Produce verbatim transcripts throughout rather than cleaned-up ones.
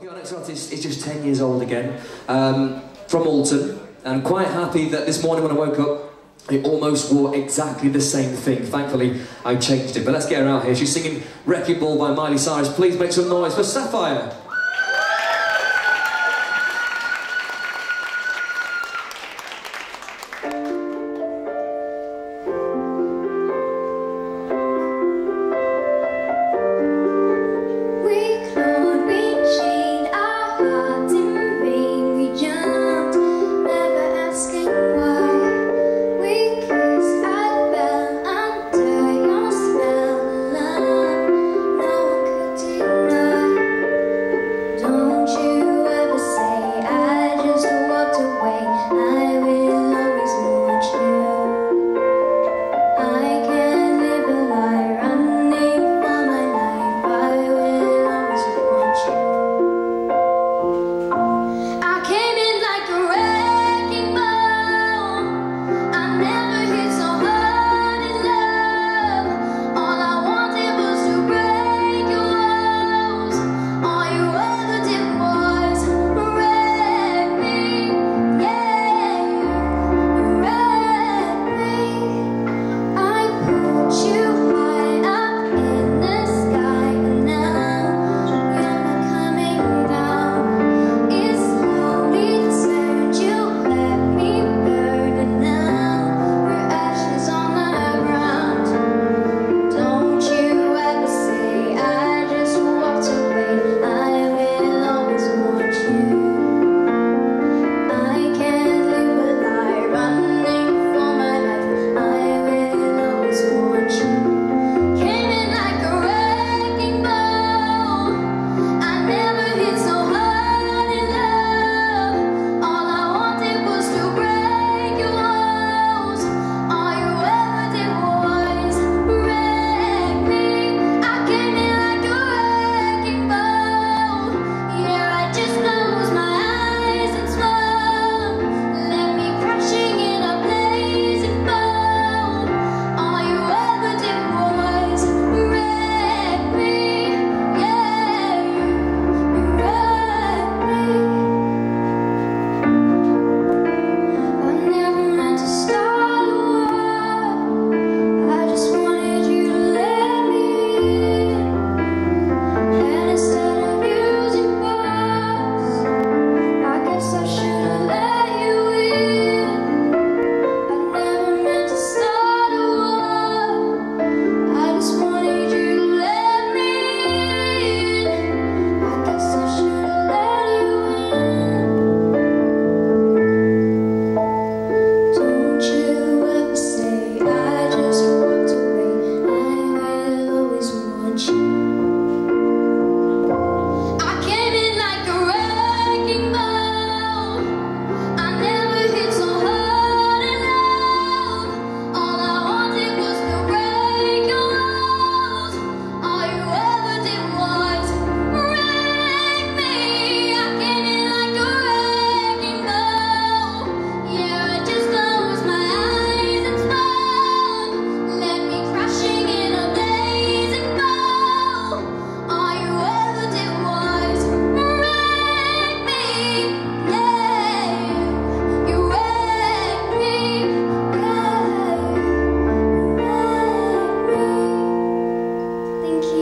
Okay, our next artist is just ten years old again, um, from Alton, and I'm quite happy that this morning when I woke up, it almost wore exactly the same thing. Thankfully, I changed it. But let's get her out here. She's singing Wrecking Ball by Miley Cyrus. Please make some noise for Sapphire.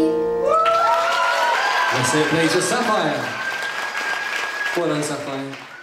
That's it, please, for Sapphire. Well done, Sapphire.